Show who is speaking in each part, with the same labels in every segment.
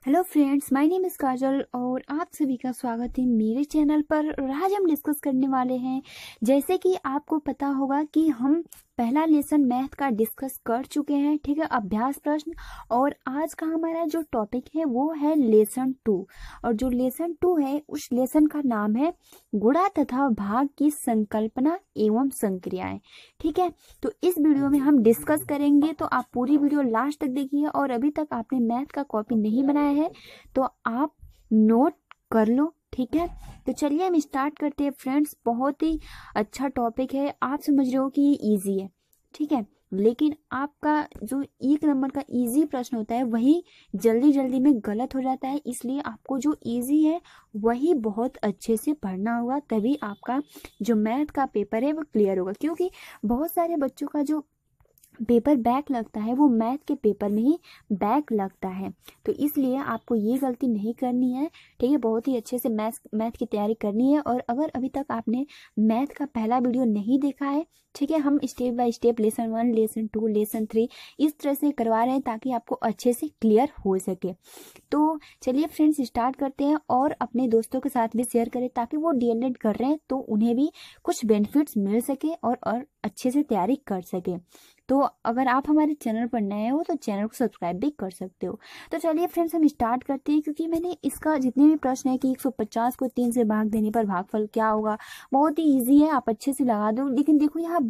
Speaker 1: Hello friends, my name is Kajal और आप सभी का स्वागत है मेरे चैनल पर। और आज हम डिस्कस करने वाले हैं, जैसे कि आपको पता होगा कि हम पहला लेसन मैथ का डिस्कस कर चुके हैं, ठीक है, अभ्यास प्रश्न। और आज का हमारा जो टॉपिक है वो है लेसन 2। और जो लेसन 2 है उस लेसन का नाम है गुणा तथा भाग की संकल्पना एवं संक्रियाएं। ठीक है, तो इस वीडियो में हम डिस्कस करेंगे, तो आप पूरी वीडियो लास्ट तक देखिए। और अभी तक आपने मैथ का कॉपी नहीं बनाया है तो आप नोट कर लो, ठीक है। तो चलिए हम स्टार्ट करते हैं फ्रेंड्स। बहुत ही अच्छा टॉपिक है, आप समझ रहे हो कि ये इजी है, ठीक है, लेकिन आपका जो एक नंबर का इजी प्रश्न होता है वही जल्दी जल्दी में गलत हो जाता है। इसलिए आपको जो इजी है वही बहुत अच्छे से पढ़ना होगा, तभी आपका जो मैथ का पेपर है वो क्लियर होगा। क्योंकि बहुत सारे बच्चों का जो पेपर बैक लगता है वो मैथ के पेपर में ही बैक लगता है, तो इसलिए आपको ये गलती नहीं करनी है, ठीक है। बहुत ही अच्छे से मैथ की तैयारी करनी है। और अगर अभी तक आपने मैथ का पहला वीडियो नहीं देखा है, ठीक है, हम step by step lesson 1, lesson 2, lesson 3 इस तरह से करवा रहे हैं ताकि आपको अच्छे से क्लियर हो सके। तो चलिए फ्रेंड्स स्टार्ट करते हैं, और अपने दोस्तों के साथ भी शेयर करें ताकि वो डीएलएड कर रहे हैं तो उन्हें भी कुछ बेनिफिट्स मिल सके और अच्छे से तैयारी कर सके। तो अगर आप हमारे चैनल पर नए हो तो चैनल को सब्सक्राइब भी कर सकते हो। तो चलिए फ्रेंड्स हम स्टार्ट करते हैं, क्योंकि मैंने इसका जितने भी प्रश्न है कि 150 को 3 से भाग देने पर भागफल क्या होगा, बहुत ही इजी है, आप अच्छे से लगा दो। लेकिन देखो यहाँ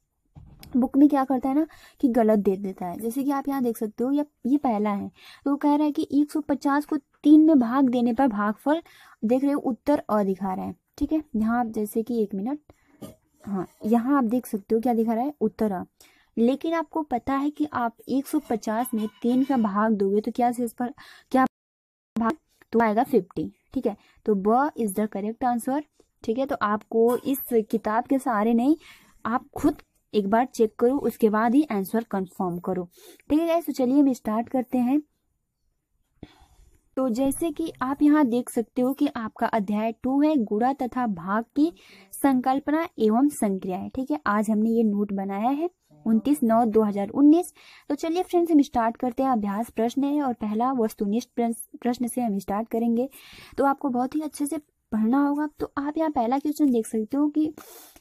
Speaker 1: बुक में क्या करता है ना कि गलत दे देता है। जैसे कि आप यहाँ देख सकते हो, ये पहला है तो वो कह रहा है कि 150 को 3 में भाग देने पर भागफल, देख रहे हो उत्तर अ दिखा रहा है, ठीक है। यहाँ आप जैसे कि 1 मिनट, हाँ यहाँ आप देख सकते हो क्या दिखा रहा है, उत्तर अ। लेकिन आपको पता है कि आप 150 में 3 का भाग दोगे तो क्या शेष पर क्या भाग, तो आएगा 50, ठीक है। तो ब इज द करेक्ट आंसर, ठीक है। तो आपको इस किताब के सहारे नहीं, आप खुद एक बार चेक करो, उसके बाद ही आंसर कंफर्म करो, ठीक है गाइस। तो चलिए हम स्टार्ट करते हैं। तो जैसे कि आप यहाँ देख सकते हो कि आपका अध्याय 2 है गुणा तथा भाग की संकल्पना एवं संक्रियाएं, ठीक है। आज हमने ये नोट बनाया है 29/9/2019। तो चलिए फ्रेंड्स हम स्टार्ट करते हैं। अभ्यास प्रश्न है और पहला वस्तुनिष्ठ प्रश्न से हम स्टार्ट करेंगे, तो आपको बहुत ही अच्छे से पढ़ना होगा। तो आप यहाँ पहला क्वेश्चन देख सकते हो कि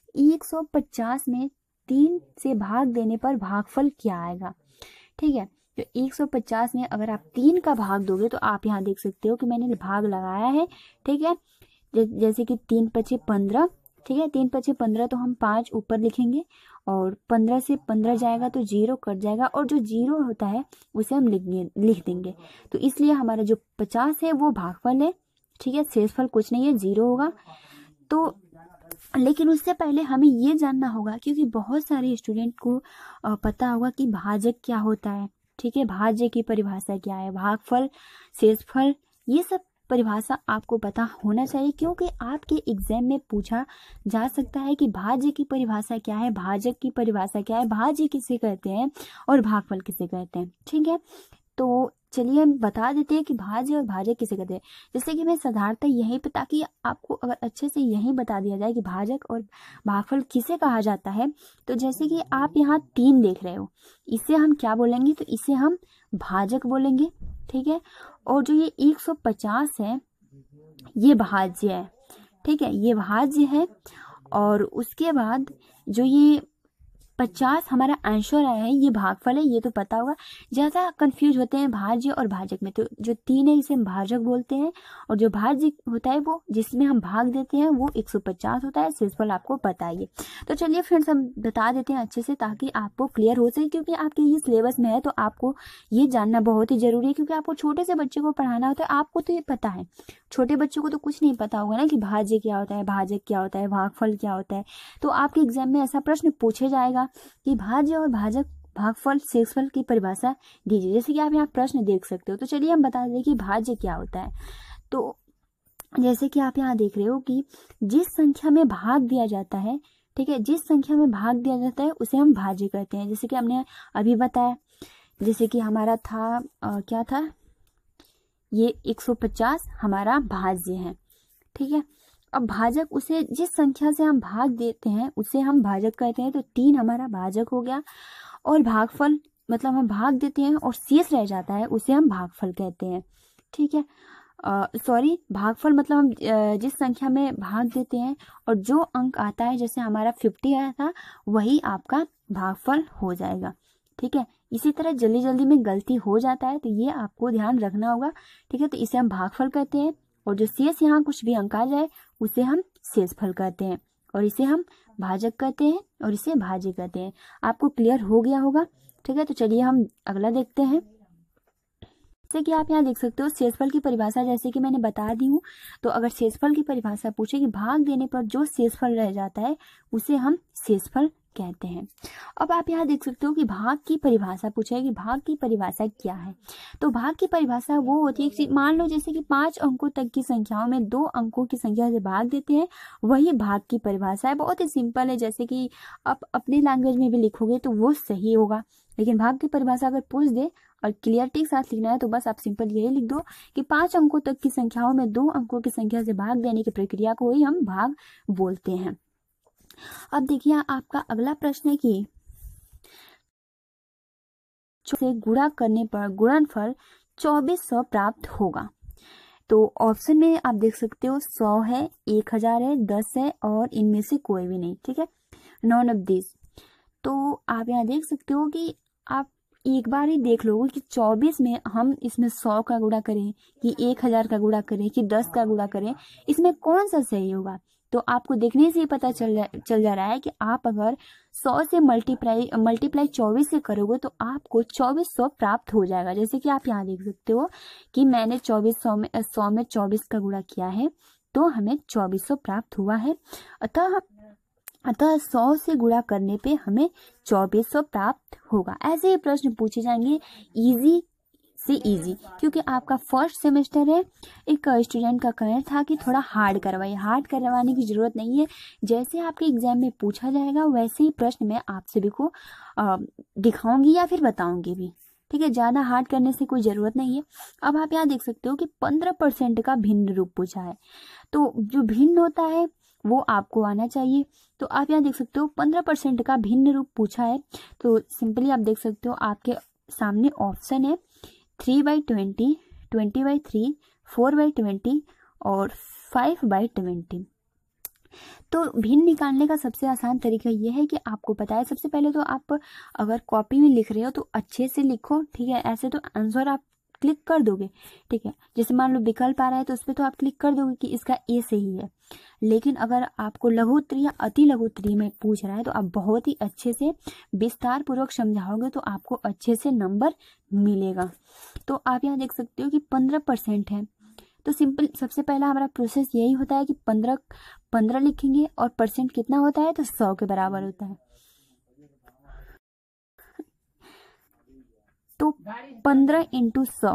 Speaker 1: 150 में 3 से भाग देने पर भागफल क्या आएगा, ठीक है। तो 150 में अगर आप 3 का भाग दोगे तो आप यहाँ देख सकते हो कि मैंने भाग लगाया है, ठीक है। जैसे कि 3 पचे 15, ठीक है, 3 पचे 15 तो हम 5 ऊपर लिखेंगे, और 15 से 15 जाएगा तो 0 कट जाएगा, और जो 0 होता है उसे हम लिख देंगे। तो इसलिए हमारा जो 50 है वो भागफल है, ठीक है, शेषफल कुछ नहीं है, 0 होगा। तो लेकिन उससे पहले हमें ये जानना होगा, क्योंकि बहुत सारे स्टूडेंट को पता होगा कि भाजक क्या होता है, ठीक है, भाज्य की परिभाषा क्या है, भागफल, शेषफल, ये सब परिभाषा आपको पता होना चाहिए, क्योंकि आपके एग्जाम में पूछा जा सकता है कि भाज्य की परिभाषा क्या है, भाजक की परिभाषा क्या है, भाज्य किसे कहते हैं और भागफल किसे कहते हैं, ठीक है। तो चलिए हम बता देते हैं कि भाज्य और भाजक किसे कहते हैं। जैसे कि मैं साधारणतः यहीं पे, ताकि आपको अगर अच्छे से यहीं बता दिया जाए कि भाजक और भागफल किसे कहा जाता है। तो जैसे कि आप यहाँ 3 देख रहे हो, इसे हम क्या बोलेंगे, तो इसे हम भाजक बोलेंगे, ठीक है। और जो ये 150 है ये भाज्य है, ठीक है, ये भाज्य है। और उसके बाद जो ये 50 हमारा आंसर आया है ये भागफल है, ये तो पता होगा। ज्यादा कंफ्यूज होते हैं भाज्य और भाजक में, तो जो 3 है इसे हम भाजक बोलते हैं, और जो भाज्य होता है वो जिसमें हम भाग देते हैं वो 150 होता है। शेषफल आपको पता है ये। तो चलिए फ्रेंड्स हम बता देते हैं अच्छे से ताकि आपको क्लियर हो सके, क्योंकि आपके ये सिलेबस में है तो आपको ये जानना बहुत ही जरूरी है। क्योंकि आपको छोटे से बच्चे को पढ़ाना होता है, आपको तो ये पता है, छोटे बच्चों को तो कुछ नहीं पता होगा ना कि भाज्य क्या होता है, भाजक क्या होता है, भागफल क्या होता है। तो आपके एग्जाम में ऐसा प्रश्न पूछे जाएगा कि भाज्य और भाजक, भागफल, शेषफल की परिभाषा दीजिए, जैसे कि आप यहाँ प्रश्न देख सकते हो। तो चलिए हम बता दें कि भाज्य क्या होता है। तो जैसे कि आप यहाँ देख रहे हो कि जिस संख्या में भाग दिया जाता है, ठीक है, जिस संख्या में भाग दिया जाता है उसे हम भाज्य कहते हैं। जैसे कि हमने अभी बताया, जैसे कि हमारा था क्या था, ये 150 हमारा भाज्य है, ठीक है। अब भाजक, उसे जिस संख्या से हम भाग देते हैं उसे हम भाजक कहते हैं। तो 3 हमारा भाजक हो गया। और भागफल मतलब हम भाग देते हैं और शेष रह जाता है उसे हम भागफल कहते हैं, ठीक है, सॉरी भागफल मतलब हम जिस संख्या में भाग देते हैं और जो अंक आता है, जैसे हमारा 50 आया था, वही आपका भागफल हो जाएगा। ठीक है, इसी तरह जल्दी जल्दी में गलती हो जाता है तो ये आपको ध्यान रखना होगा। ठीक है, तो इसे हम भागफल कहते हैं और जो शेष यहाँ कुछ भी अंक आ जाए उसे हम शेषफल कहते हैं और इसे हम भाजक कहते हैं और इसे भाज्य कहते हैं। आपको क्लियर हो गया होगा। ठीक है, तो चलिए हम अगला देखते हैं। जैसे कि आप यहाँ देख सकते हो शेषफल की परिभाषा जैसे कि मैंने बता दी हूँ। तो अगर शेषफल की परिभाषा पूछे कि भाग देने पर जो शेषफल रह जाता है उसे हम शेषफल कहते हैं। अब आप यहाँ देख सकते हो कि भाग की परिभाषा पूछे कि भाग की परिभाषा क्या है। तो भाग की परिभाषा वो होती है कि मान लो जैसे कि 5 अंकों तक की संख्याओं में 2 अंकों की संख्या से भाग देते हैं, वही भाग की परिभाषा है। बहुत ही सिंपल है, जैसे कि आप अपनी लैंग्वेज में भी लिखोगे तो वो सही होगा। लेकिन भाग की परिभाषा अगर पूछ दे और क्लियरिटी के साथ लिखना है तो बस आप सिंपल यही लिख दो कि 5 अंकों तक की संख्याओं में 2 अंकों की संख्या से भाग देने की प्रक्रिया को ही हम भाग बोलते हैं। अब देखिए आपका अगला प्रश्न है कि से गुणा करने पर गुणनफल 2400 प्राप्त होगा। तो ऑप्शन में आप देख सकते हो 100 है, 1000 है, 10 है और इनमें से कोई भी नहीं। ठीक है, नॉन ऑफ दिस। तो आप यहाँ देख सकते हो कि आप एक बार ही देख लो कि 24 में हम इसमें 100 का गुणा करें कि 1000 का गुणा करें कि 10 का गुणा करें, इसमें कौन सा सही होगा। तो आपको देखने से ही पता चल जा रहा है कि आप अगर 100 से मल्टीप्लाई 24 से करोगे तो आपको 2400 प्राप्त हो जाएगा। जैसे कि आप यहाँ देख सकते हो कि मैंने 100 में 24 का गुणा किया है तो हमें 2400 प्राप्त हुआ है। अतः 100 से गुणा करने पे हमें 2400 प्राप्त होगा। ऐसे ही प्रश्न पूछे जाएंगे इजी से इजी, क्योंकि आपका फर्स्ट सेमेस्टर है। एक स्टूडेंट का कहना था कि थोड़ा हार्ड करवाइए, हार्ड करवाने की जरूरत नहीं है। जैसे आपके एग्जाम में पूछा जाएगा वैसे ही प्रश्न मैं आप सभी को दिखाऊंगी या फिर बताऊंगी भी। ठीक है, ज़्यादा हार्ड करने से कोई ज़रूरत नहीं है। अब आप यहाँ देख सकते हो कि 15% का भिन्न रूप पूछा है। तो जो भिन्न होता है वो आपको आना चाहिए। तो आप यहाँ देख सकते हो 15% का भिन्न रूप पूछा है। तो सिंपली आप देख सकते हो आपके सामने ऑप्शन है 3/20, 20/3, 4/20 और 5/20। तो भिन्न निकालने का सबसे आसान तरीका यह है कि आपको पता है, सबसे पहले तो आप अगर कॉपी में लिख रहे हो तो अच्छे से लिखो। ठीक है, ऐसे तो आंसर आप क्लिक कर दोगे। ठीक है, जैसे मान लो विकल्प आ रहा है तो उस पर तो आप क्लिक कर दोगे कि इसका ए सही है। लेकिन अगर आपको लघुत्तरी या अति लघुत्तरी में पूछ रहा है तो आप बहुत ही अच्छे से विस्तार पूर्वक समझाओगे तो आपको अच्छे से नंबर मिलेगा। तो आप यहाँ देख सकते हो कि 15% है। तो सिंपल सबसे पहला हमारा प्रोसेस यही होता है कि 15 लिखेंगे और परसेंट कितना होता है तो 100 के बराबर होता है। तो 15 × 100,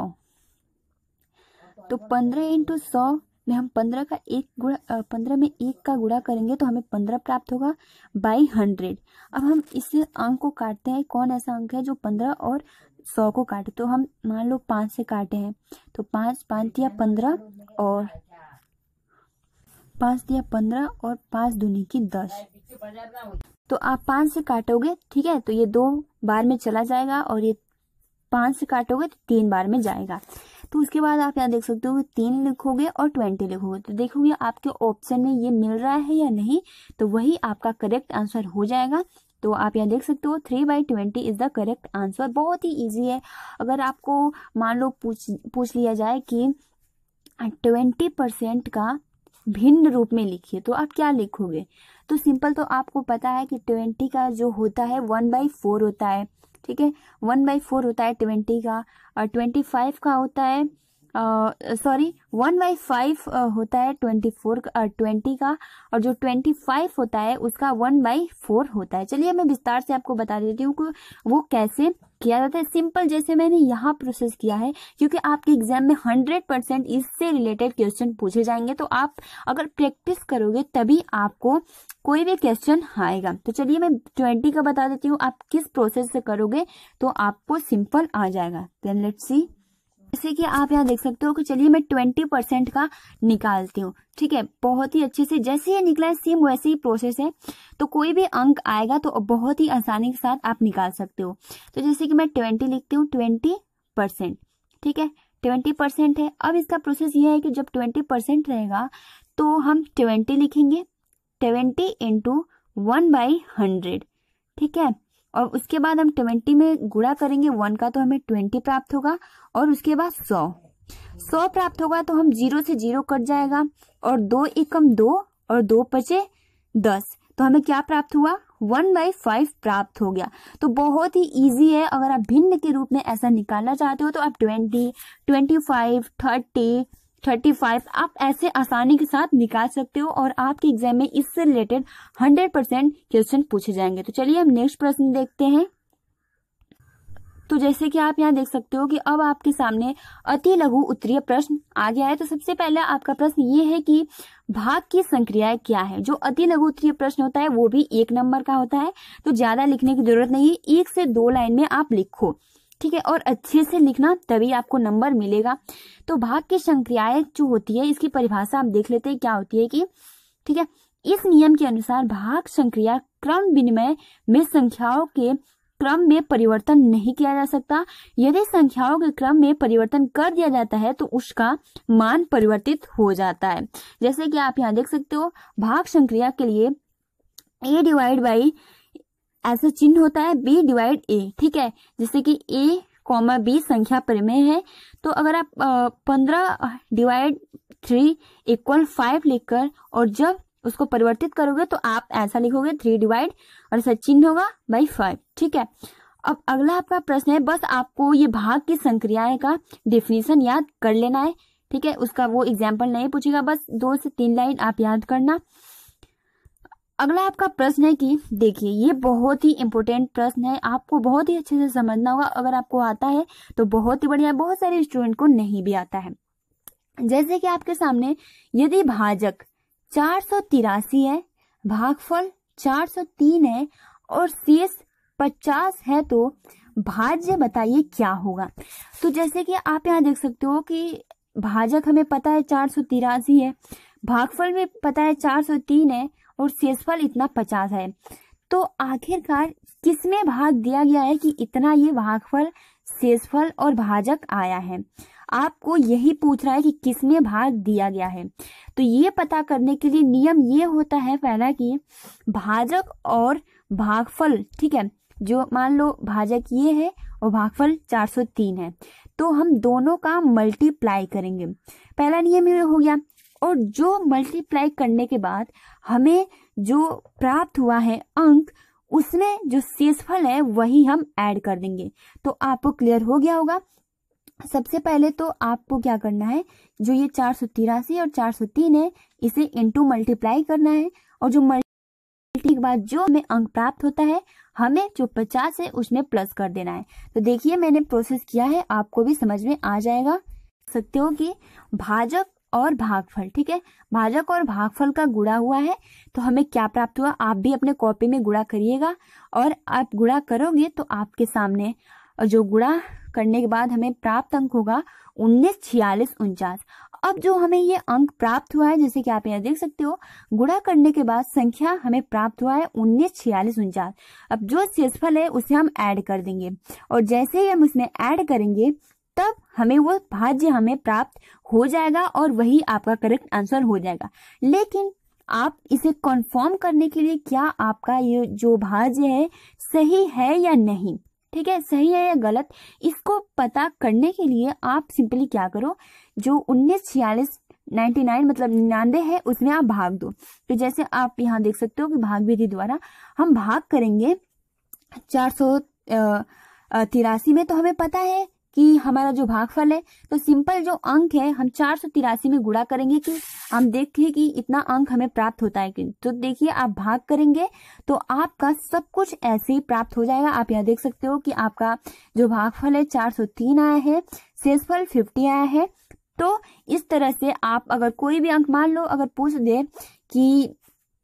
Speaker 1: तो 15 × 100 में हम 15 में 1 का गुणा करेंगे तो हमें 15 प्राप्त होगा बाई 100। अब हम इस अंक को काटते हैं, कौन ऐसा अंक है जो 15 और 100 को काटे। तो हम मान लो 5 से काटे हैं तो 5 दिया 15 और 5 दूनी की 10। तो आप 5 से काटोगे, ठीक है, तो ये 2 बार में चला जाएगा और ये 5 से काटोगे तो 3 बार में जाएगा। तो उसके बाद आप यहाँ देख सकते हो 3 लिखोगे और 20 लिखोगे तो देखोगे आपके ऑप्शन में ये मिल रहा है या नहीं, तो वही आपका करेक्ट आंसर हो जाएगा। तो आप यहाँ देख सकते हो 3/20 इज द करेक्ट आंसर। बहुत ही इजी है। अगर आपको मान लो पूछ लिया जाए कि 20% का भिन्न रूप में लिखिए तो आप क्या लिखोगे। तो सिंपल, तो आपको पता है कि 20 का जो होता है 1/4 होता है। ठीक है, 1/4 होता है 20 का, और 25 का होता है 1/5 होता है 20 का, और जो 25 होता है उसका 1/4 होता है। चलिए मैं विस्तार से आपको बता देती हूँ कि वो कैसे किया जाता है। सिंपल जैसे मैंने यहाँ प्रोसेस किया है, क्योंकि आपके एग्जाम में 100% इससे रिलेटेड क्वेश्चन पूछे जाएंगे। तो आप अगर प्रैक्टिस करोगे तभी आपको कोई भी क्वेश्चन आएगा। तो चलिए मैं 20 का बता देती हूँ, आप किस प्रोसेस से करोगे तो आपको सिंपल आ जाएगा। Then let's see. जैसे कि आप यहाँ देख सकते हो कि चलिए मैं 20% का निकालती हूँ। ठीक है, बहुत ही अच्छे से जैसे ये निकला है सेम वैसे ही प्रोसेस है। तो कोई भी अंक आएगा तो बहुत ही आसानी के साथ आप निकाल सकते हो। तो जैसे कि मैं 20 लिखती हूँ, 20%। ठीक है, 20% है। अब इसका प्रोसेस ये है कि जब 20% रहेगा तो हम 20 लिखेंगे, 20 इंटू 1/100, ठीक है। और उसके बाद हम 20 में गुणा करेंगे 1 का तो हमें 20 प्राप्त होगा, और उसके बाद 100 प्राप्त होगा तो हम 0 से 0 कट जाएगा, और 2 एकम 2 और 2 पचे 10, तो हमें क्या प्राप्त हुआ, 1/5 प्राप्त हो गया। तो बहुत ही इजी है। अगर आप भिन्न के रूप में ऐसा निकालना चाहते हो तो आप 20, 25, 30, 35 आप ऐसे आसानी के साथ निकाल सकते हो, और आपके एग्जाम में इससे रिलेटेड 100% क्वेश्चन पूछे जाएंगे। तो चलिए हम नेक्स्ट प्रश्न देखते हैं। तो जैसे कि आप यहाँ देख सकते हो कि अब आपके सामने अति लघु उत्तरीय प्रश्न आ गया है। तो सबसे पहले आपका प्रश्न ये है कि भाग की संक्रियाएं क्या है। जो अति लघु उत्तरीय प्रश्न होता है वो भी 1 नंबर का होता है, तो ज्यादा लिखने की जरूरत नहीं है, 1 से 2 लाइन में आप लिखो, ठीक है, और अच्छे से लिखना, तभी आपको नंबर मिलेगा। तो भाग की संक्रियाएं जो होती है इसकी परिभाषा हम देख लेते हैं क्या होती है कि, ठीक है, इस नियम के अनुसार भाग संक्रिया क्रम विनिमय में संख्याओं के क्रम में परिवर्तन नहीं किया जा सकता। यदि संख्याओं के क्रम में परिवर्तन कर दिया जाता है तो उसका मान परिवर्तित हो जाता है। जैसे कि आप यहाँ देख सकते हो, भाग संक्रिया के लिए a डिवाइड बाई ऐसा चिन्ह होता है, b डिवाइड a, ठीक है। जैसे कि a, b संख्या परिमेय है, तो अगर आप 15 डिवाइड 3 इक्वल 5 लिखकर और जब उसको परिवर्तित करोगे तो आप ऐसा लिखोगे 3 डिवाइड और ऐसा चिन्ह होगा बाई 5, ठीक है। अब अगला आपका प्रश्न है, बस आपको ये भाग की संक्रियाएं का डेफिनेशन याद कर लेना है, ठीक है। उसका वो एग्जाम्पल नहीं पूछेगा, बस 2 से 3 लाइन आप याद करना। अगला आपका प्रश्न है कि देखिए ये बहुत ही इंपॉर्टेंट प्रश्न है, आपको बहुत ही अच्छे से समझना होगा। अगर आपको आता है तो बहुत ही बढ़िया, बहुत सारे स्टूडेंट को नहीं भी आता है। जैसे कि आपके सामने यदि भाजक 483 है, भागफल 403 है और शेष 50 है, तो भाज्य बताइए क्या होगा। तो जैसे कि आप यहाँ देख सकते हो कि भाजक हमें पता है 483 है, भागफल में पता है 403 है और शेषफल इतना 50 है। तो आखिरकार किसमें भाग दिया गया है कि इतना ये भागफल, शेषफल और भाजक आया है। आपको यही पूछ रहा है कि किसमें भाग दिया गया है। तो ये पता करने के लिए नियम ये होता है पहला कि भाजक और भागफल, ठीक है, जो मान लो भाजक ये है और भागफल 403 है, तो हम दोनों का मल्टीप्लाई करेंगे, पहला नियम ये हो गया। और जो मल्टीप्लाई करने के बाद हमें जो प्राप्त हुआ है अंक, उसमें जो शेषफल है वही हम ऐड कर देंगे। तो आपको क्लियर हो गया होगा। सबसे पहले तो आपको क्या करना है, जो ये 483 और 403 है इसे इनटू मल्टीप्लाई करना है, और जो मल्टी के बाद जो हमें अंक प्राप्त होता है हमें जो 50 है उसमें प्लस कर देना है। तो देखिए मैंने प्रोसेस किया है, आपको भी समझ में आ जाएगा। सकते हो कि भाजक और भागफल, ठीक है, भाजक और भागफल का गुणा हुआ है तो हमें क्या प्राप्त हुआ। आप भी अपने कॉपी में गुणा करिएगा, और आप गुणा करोगे तो आपके सामने जो गुणा करने के बाद हमें प्राप्त अंक होगा 19, 46, 49। अब जो हमें ये अंक प्राप्त हुआ है, जैसे कि आप यहाँ देख सकते हो, गुणा करने के बाद संख्या हमें प्राप्त हुआ है 19, 46, 49। अब जो शेषफल है उसे हम ऐड कर देंगे, और जैसे ही हम उसमें ऐड करेंगे तब हमें वो भाज्य हमें प्राप्त हो जाएगा, और वही आपका करेक्ट आंसर हो जाएगा। लेकिन आप इसे कंफर्म करने के लिए क्या आपका ये जो भाज्य है सही है या नहीं, ठीक है, सही है या गलत, इसको पता करने के लिए आप सिंपली क्या करो, जो 19, 46, 99 मतलब 99 है उसमें आप भाग दो। तो जैसे आप यहाँ देख सकते हो कि भाग विधि द्वारा हम भाग करेंगे 483 में, तो हमें पता है कि हमारा जो भागफल है, तो सिंपल जो अंक है हम 483 में गुणा करेंगे कि हम देखें कि इतना अंक हमें प्राप्त होता है कि। तो देखिए आप भाग करेंगे तो आपका सब कुछ ऐसे ही प्राप्त हो जाएगा। आप यहाँ देख सकते हो कि आपका जो भागफल है 403 आया है, शेषफल 50 आया है। तो इस तरह से आप अगर कोई भी अंक मान लो अगर पूछ दे कि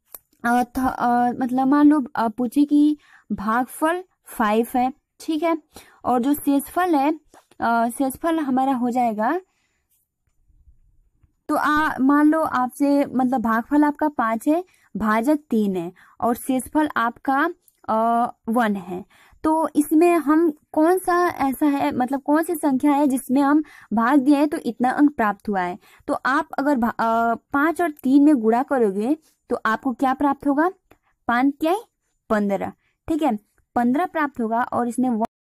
Speaker 1: मतलब मान लो पूछे कि भागफल 5 है, ठीक है, और जो शेषफल है शेषफल हमारा हो जाएगा, तो मान लो आपसे मतलब भागफल आपका 5 है, भाजक 3 है और शेषफल आपका 1 है। तो इसमें हम कौन सा ऐसा है, मतलब कौन सी संख्या है जिसमें हम भाग दिए हैं तो इतना अंक प्राप्त हुआ है। तो आप अगर 5 और 3 में गुणा करोगे तो आपको क्या प्राप्त होगा, 5 क्या है 15, ठीक है 15 प्राप्त होगा। और इसमें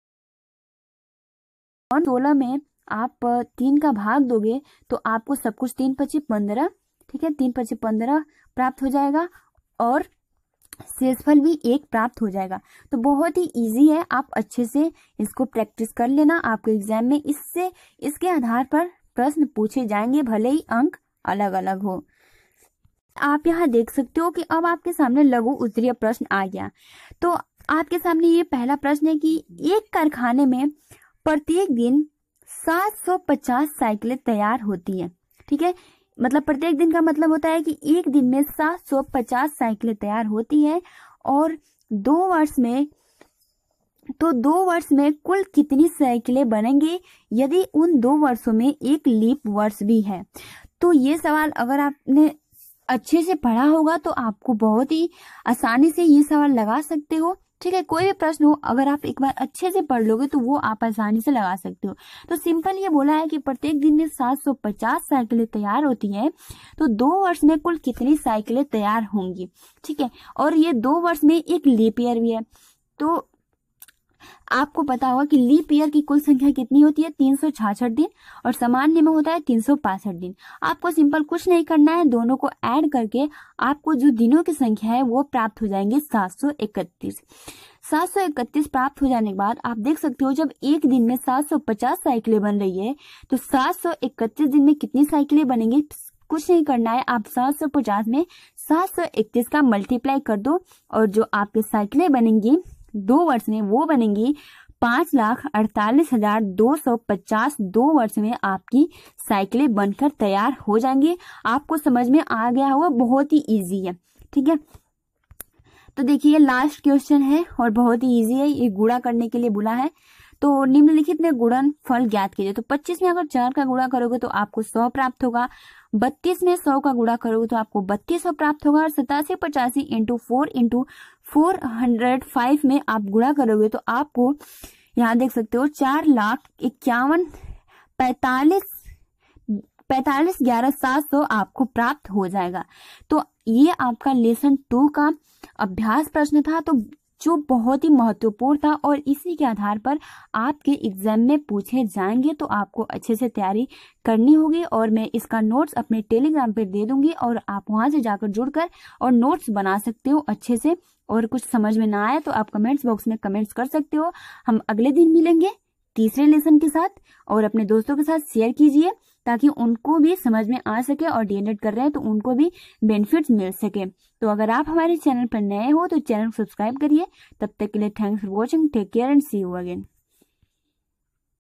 Speaker 1: 16 में आप 3 का भाग दोगे तो आपको सब कुछ 3 पची 15, ठीक है 3 पची 15 प्राप्त हो जाएगा और शेषफल भी 1 प्राप्त हो जाएगा। तो बहुत ही इजी है, आप अच्छे से इसको प्रैक्टिस कर लेना। आपके एग्जाम में इसके आधार पर प्रश्न पूछे जाएंगे, भले ही अंक अलग अलग हो। आप यहाँ देख सकते हो कि अब आपके सामने लघु उत्तरीय प्रश्न आ गया। तो आपके सामने ये पहला प्रश्न है कि एक कारखाने में प्रत्येक दिन 750 साइकिलें तैयार होती है, ठीक है। मतलब प्रत्येक दिन का मतलब होता है कि एक दिन में 750 साइकिलें तैयार होती है और 2 वर्ष में कुल कितनी साइकिलें बनेंगी यदि उन 2 वर्षों में एक लीप वर्ष भी है। तो ये सवाल अगर आपने अच्छे से पढ़ा होगा तो आपको बहुत ही आसानी से ये सवाल लगा सकते हो, ठीक है। कोई भी प्रश्न हो अगर आप एक बार अच्छे से पढ़ लोगे तो वो आप आसानी से लगा सकते हो। तो सिंपल ये बोला है कि प्रत्येक दिन में 750 साइकिलें तैयार होती है, तो 2 वर्ष में कुल कितनी साइकिलें तैयार होंगी, ठीक है। और ये 2 वर्ष में एक लीप ईयर भी है। तो आपको पता होगा कि लीप ईयर की कुल संख्या कितनी होती है 366 दिन और सामान्य में होता है 365 दिन। आपको सिंपल कुछ नहीं करना है, दोनों को ऐड करके आपको जो दिनों की संख्या है वो प्राप्त हो जाएंगे 731। 731 प्राप्त हो जाने के बाद आप देख सकते हो जब एक दिन में 750 साइकिलें बन रही है तो 731 दिन में कितनी साइकिलें बनेंगी, कुछ नहीं करना है, आप 750 में 731 का मल्टीप्लाई कर दो और जो आपके साइकिलें बनेंगी 2 वर्ष में वो बनेंगी 5,48,250। 2 वर्ष में आपकी साइकिलें बनकर तैयार हो जाएंगी। आपको समझ में आ गया होगा, बहुत ही इजी है, ठीक है। तो देखिए लास्ट क्वेश्चन है और बहुत ही इजी है, ये गुणा करने के लिए बोला है। तो निम्नलिखित में गुणन फल ज्ञात कीजिए। तो 25 में अगर 4 का गुणा करोगे तो आपको 100 प्राप्त होगा, 32 में 100 का गुणा करोगे तो आपको 3200 प्राप्त होगा और 87 85 इंटू 4 इंटू 405 में आप गुणा करोगे तो आपको यहाँ देख सकते हो 4,51,45,11,700 आपको प्राप्त हो जाएगा। तो ये आपका लेसन 2 का अभ्यास प्रश्न था, तो जो बहुत ही महत्वपूर्ण था और इसी के आधार पर आपके एग्जाम में पूछे जाएंगे। तो आपको अच्छे से तैयारी करनी होगी और मैं इसका नोट्स अपने टेलीग्राम पे दे दूंगी और आप वहां से जाकर जुड़कर और नोट्स बना सकते हो अच्छे से। और कुछ समझ में ना आए तो आप कमेंट्स बॉक्स में कमेंट्स कर सकते हो। हम अगले दिन मिलेंगे तीसरे लेसन के साथ और अपने दोस्तों के साथ शेयर कीजिए ताकि उनको भी समझ में आ सके और डीएलएड कर रहे हैं तो उनको भी बेनिफिट्स मिल सके। तो अगर आप हमारे चैनल पर नए हो तो चैनल को सब्सक्राइब करिए। तब तक के लिए thanks for watching, take care and see you again.